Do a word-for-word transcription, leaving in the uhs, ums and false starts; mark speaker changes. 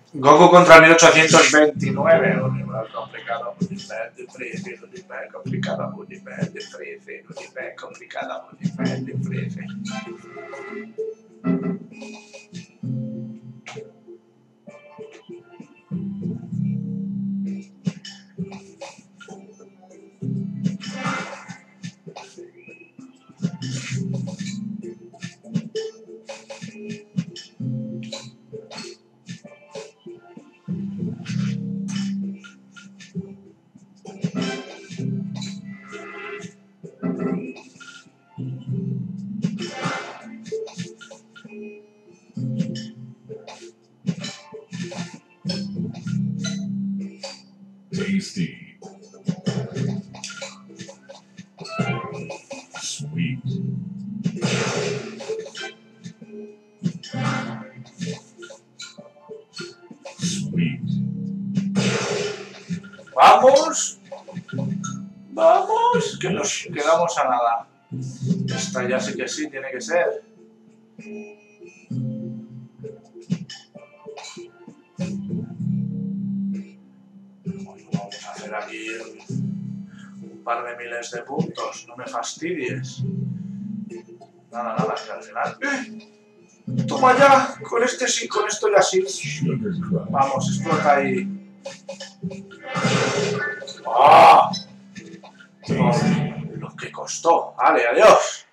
Speaker 1: Goku contra mil ochocientos veintinueve. Un nivel complicado, un nivel difícil, un nivel complicado, un nivel difícil, un nivel complicado, un nivel difícil.
Speaker 2: Tasty. Sweet. Sweet.
Speaker 1: Vamos. Vamos. Que nos quedamos a nada. Esta ya sí que sí, tiene que ser. Vamos a hacer aquí un, un par de miles de puntos. No me fastidies. Nada, nada, que al final... ¡Eh! ¡Toma ya! Con este sí, con esto ya sí. Vamos, explota ahí. ¡Ah! Oh, lo que costó. Vale, adiós.